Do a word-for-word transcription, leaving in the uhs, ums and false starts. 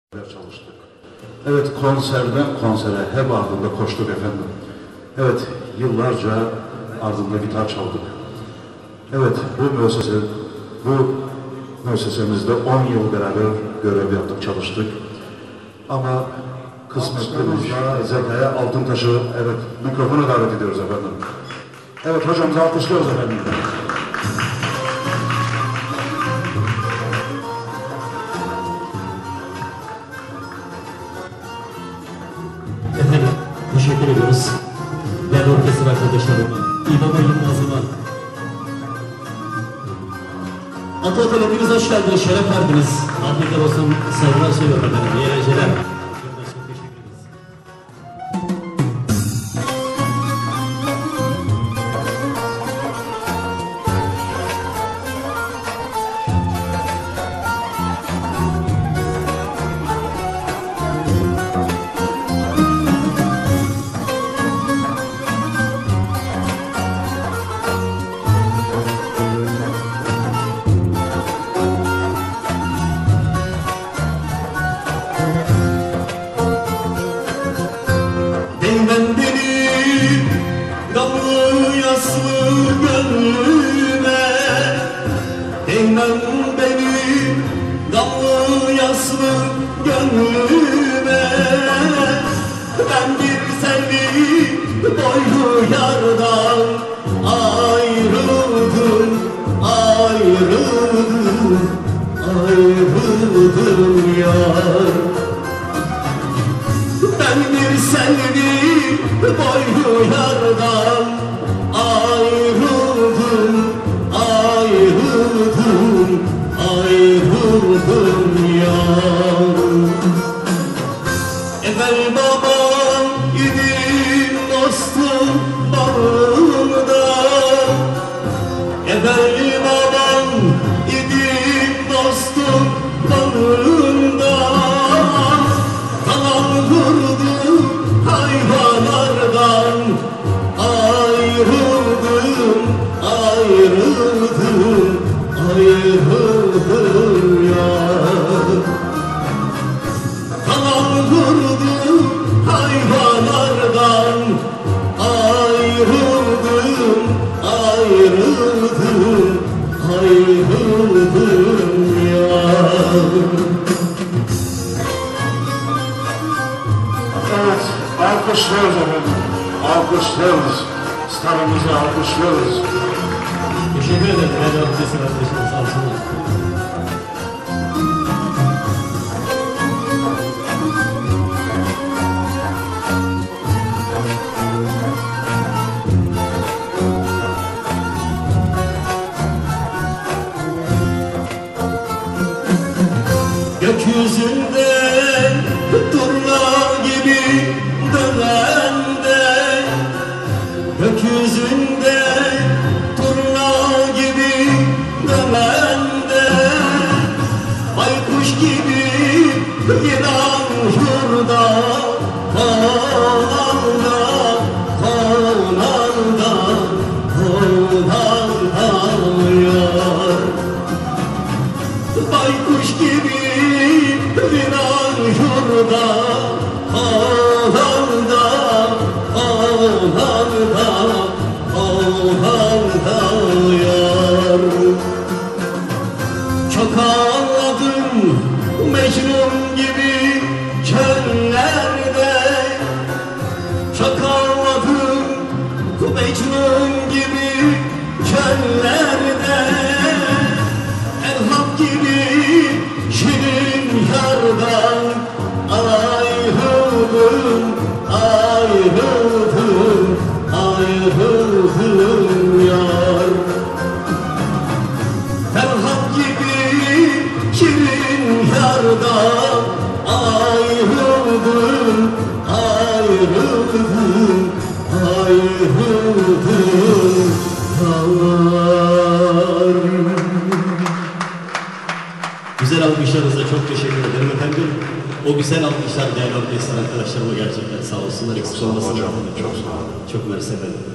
çalıştık. Evet, konserden konsere hep ardında koştuk efendim. Evet, yıllarca ardında gitar çaldık. Evet, bu müessese, bu müessesemizde on yıl beraber görev yaptık, çalıştık. Ama kısmetlerimizle Zekaya Altıntaş'ı, evet, mikrofona davet ediyoruz efendim. Evet, hocamızı alkışlıyoruz efendim. Efendim, teşekkür ediyoruz. Değerli orkestra arkadaşlarıma, İmam Yılmaz'ıma. Ataotel hepiniz hoş geldiniz, şeref verdiniz. Afiyetler olsun, saygılar sunuyorum efendim. İyi eğlenceler. Çok teşekkür ederiz. Değmen benim damlı yaslı gönlüme, değmen benim damlı yaslı gönlüme. Ben bir sevdim boylu yardan ayrıldım, ayrıldım, ayrıldım yar. Ben bir sevdim boylu yardan ayrıldım, ayrıldım, ayrıldım yar. Evvel babam idim dostum bağımda, evvel babam idim dostum bağımda. Hayvanlardan ayrıldım, ayrıldım, ayrıldım yar. Kanal vurdum hayvanlardan ayrıldım, ayrıldım, ayrıldım yar. Evet, alkışlıyoruz efendim. Alkışlıyoruz. Starımızı alkışlıyoruz. Teşekkür ederim. Değerli orkestra arkadaşlarım, sağ olsunlar. Gökyüzünde turna gibi dönende, gökyüzünde turna gibi dönende, baykuş gibi inan yurda konanda, konanda, konanda yar. Baykuş gibi inan yurda konanda, konanda, konanda yar. Çok ağladım Mecnun gibi çöllerde, çok ağladım Mecnun gibi çöllerde. Elham gibi şirin yardan ayrıldım, ayrıldım, ayrıldım yar. Ferhat gibi şirin yardan ayrıldım, ayrıldım, ayrıldım yar. Güzel alkışlarınıza çok teşekkür ederim efendim. O güzel alkışlar değerli orkestra arkadaşlarıma gerçekten sağ olsunlar. Eksik olmasın. Çok sağ olun. Çok mersi efendim.